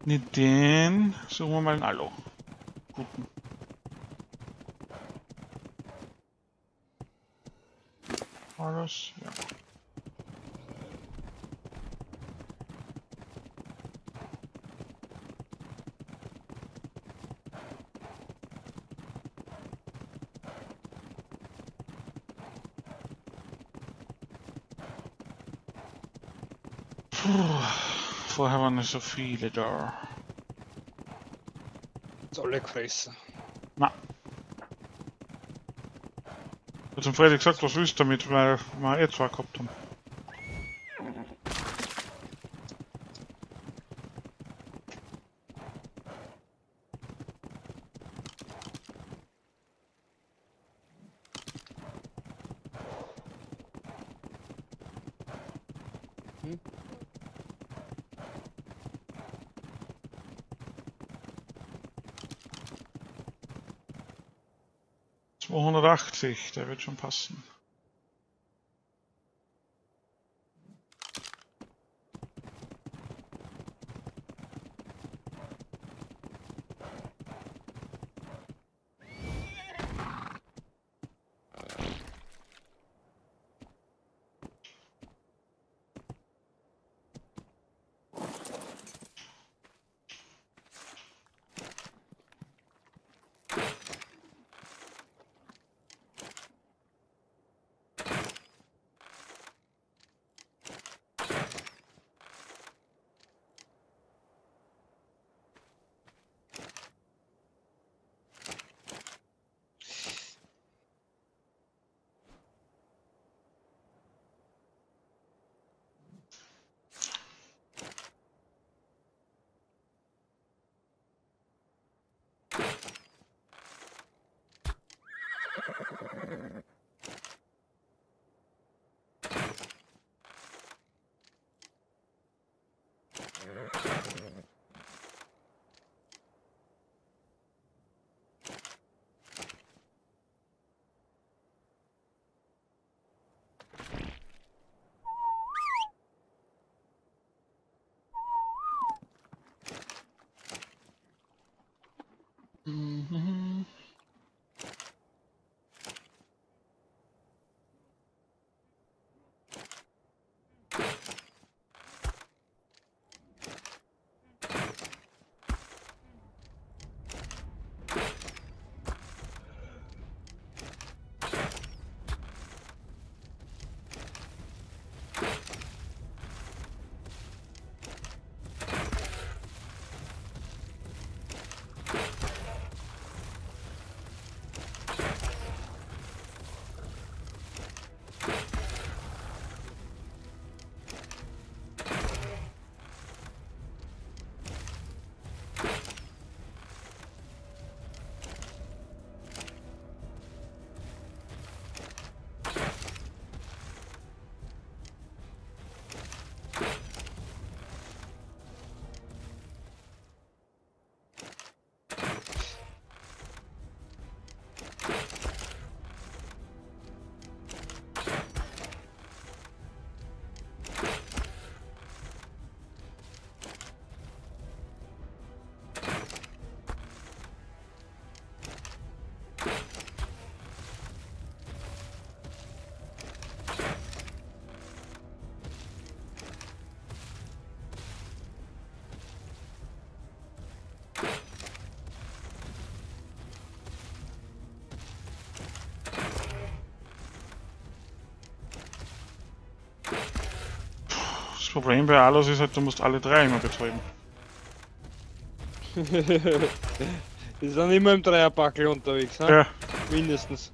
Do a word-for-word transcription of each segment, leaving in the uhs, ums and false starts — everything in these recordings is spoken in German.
Ne, den suchen wir mal in Alu. Guten. Alles, ja. Puh, vorher waren nicht so viele da. Jetzt alle gefressen. Na. Ich hab zum Freddy gesagt, was willst du damit, weil wir eh zwei gehabt haben. Hm? zweihundertachtzig, der wird schon passen. Mhm. Das Problem bei Alus ist halt, du musst alle drei immer betreiben. Die sind immer im Dreierbackel unterwegs, ne? Ja. Mindestens.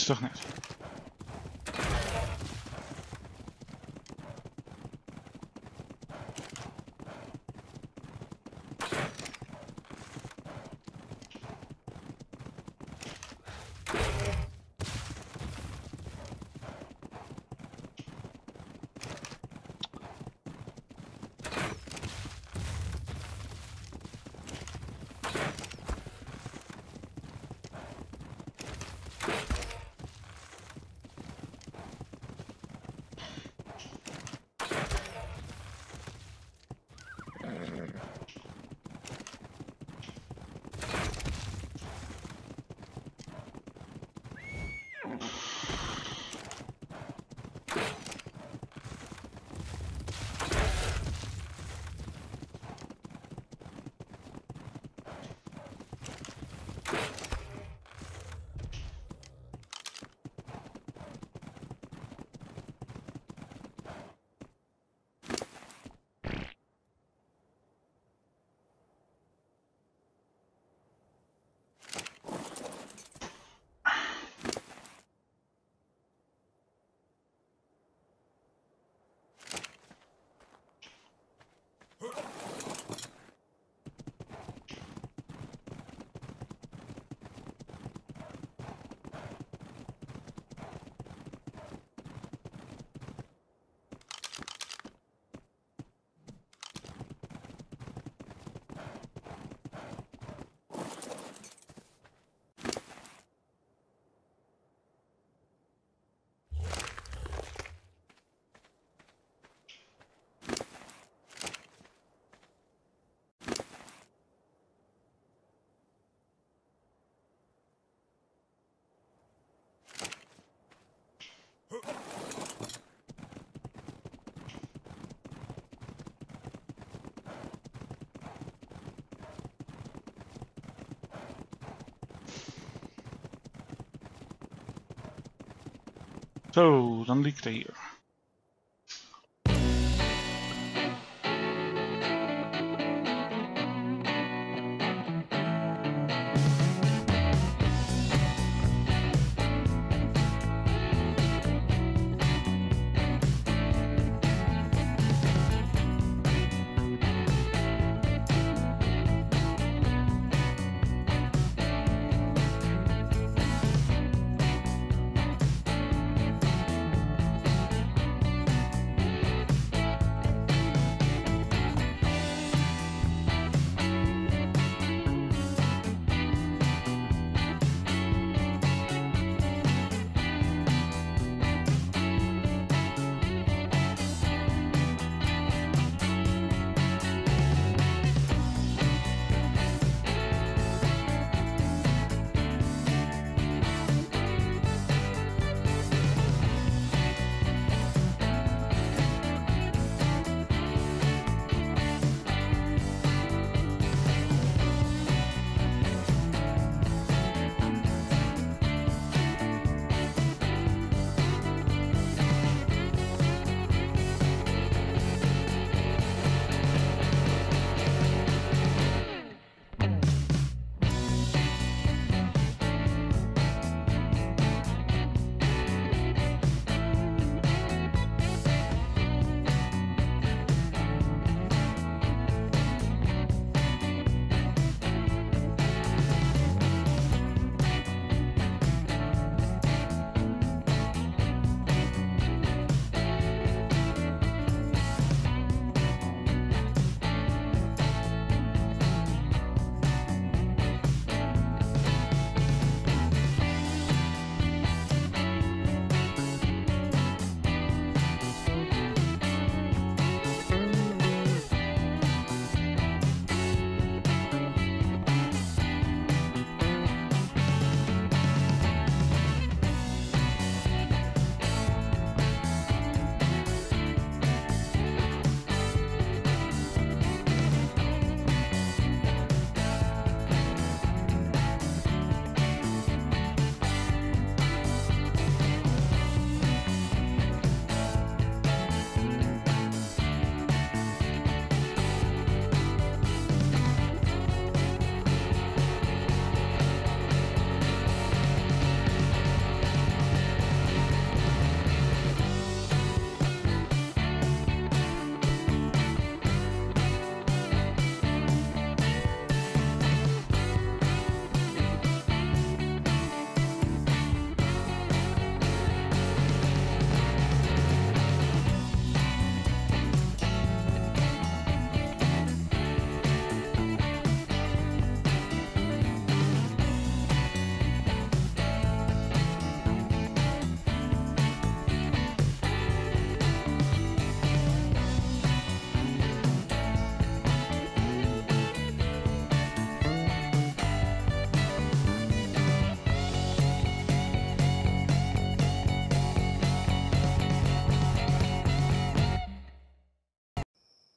toch net. Zo, dan liegt er hier.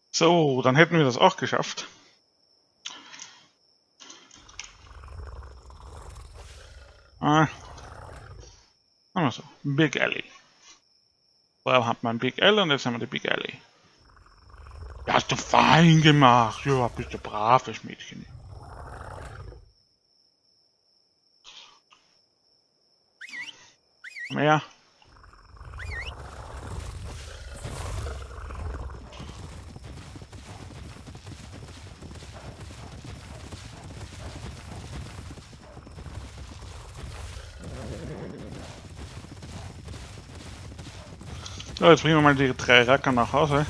So, dann hätten wir das auch geschafft. Ah. Machen wir so. Big Alley. Vorher hat man Big L und jetzt haben wir die Big Alley. Ja, hast du fein gemacht. Ja, bist du braves Mädchen. Mehr. So, jetzt bringen wir mal die drei Racker nach Hause.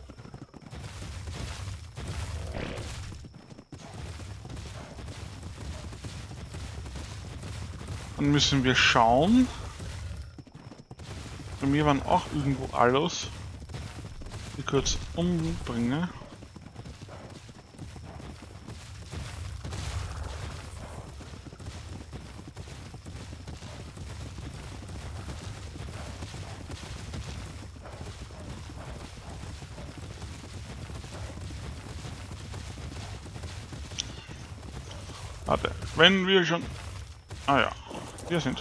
Dann müssen wir schauen. Bei mir waren auch irgendwo Allos. Die kurz umbringe. Warte, wenn wir schon... Ah ja, wir sind.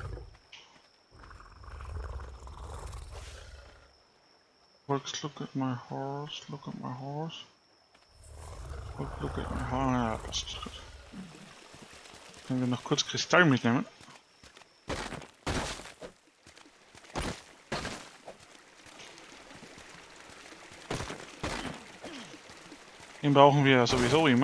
Folks, look at my horse, look at my horse. Look, look at my horse. Ja, passt gut. Können wir noch kurz Kristall mitnehmen? Den brauchen wir ja sowieso immer.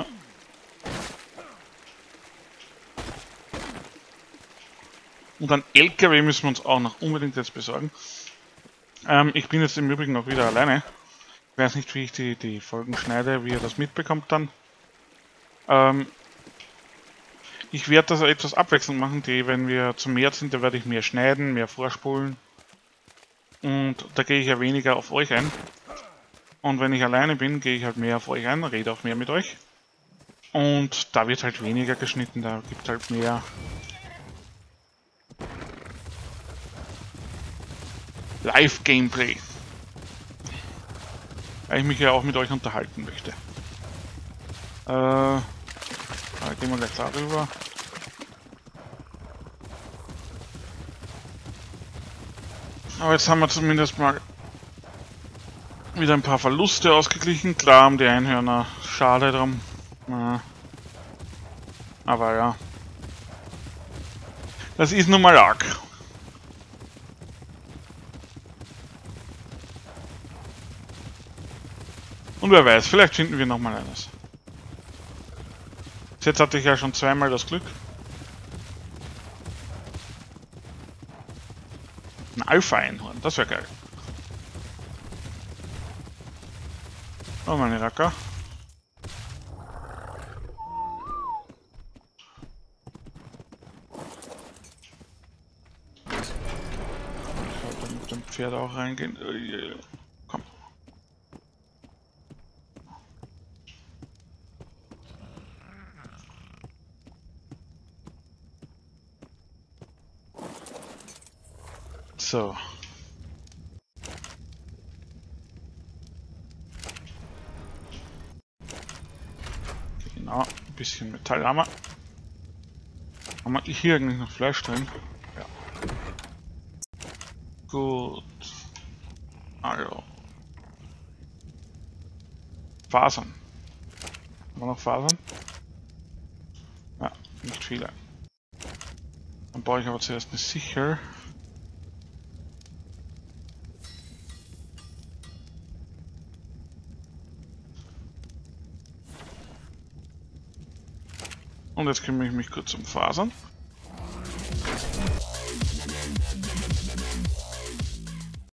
Und einen L K W müssen wir uns auch noch unbedingt jetzt besorgen. Ähm, ich bin jetzt im Übrigen noch wieder alleine. Ich weiß nicht, wie ich die, die Folgen schneide, wie ihr das mitbekommt dann. Ähm, ich werde das etwas abwechselnd machen. Die, wenn wir zu mehr sind, da werde ich mehr schneiden, mehr vorspulen. Und da gehe ich ja weniger auf euch ein. Und wenn ich alleine bin, gehe ich halt mehr auf euch ein, rede auch mehr mit euch. Und da wird halt weniger geschnitten, da gibt es halt mehr... Live-Gameplay. Weil ich mich ja auch mit euch unterhalten möchte. Äh, da gehen wir gleich darüber. Aber jetzt haben wir zumindest mal wieder ein paar Verluste ausgeglichen. Klar haben die Einhörner schade drum. Ja. Aber ja. Das ist nun mal arg. Und wer weiß, vielleicht finden wir nochmal eines. Jetzt hatte ich ja schon zweimal das Glück. Ein Alpha-Einhorn, das wäre geil. Oh, meine Racker. Ich sollte mit dem Pferd auch reingehen. Komm. So. Genau, ein bisschen Metall haben wir. Haben wir hier eigentlich noch Fleisch drin? Ja. Gut. Also. Fasern. Haben wir noch Fasern? Ja, nicht viele. Dann baue ich aber zuerst eine Sichel. Und jetzt kümmere ich mich kurz um Fasern.